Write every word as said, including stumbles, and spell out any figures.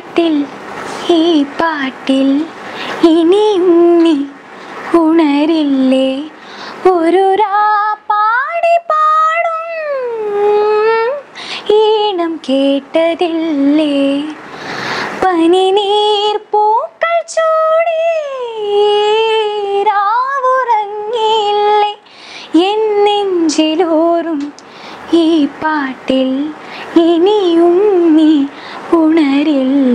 പാട്ടിൽ ഈ പാട്ടിൽ ഇനിയും നീ ഉണരില്ലേ ഒരു രാ പാടി പാടും ഈണം കേട്ടതില്ലേ പനിനീർ പൂക്കൾ ചൂടി രാവുറങ്ങിയില്ലേ എൻ നെഞ്ചിലോറും ഈ പാട്ടിൽ ഇനിയും നീ ഉണരില്ല.